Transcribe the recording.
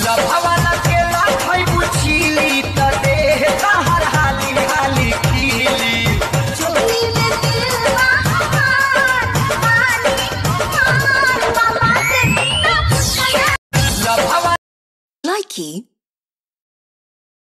लभवाला के लाखई बुझीली त देह हर हाली हाली खीली चोली में दिलवा हमार मानी हमार बाबा से ना पूछया लभवा Likey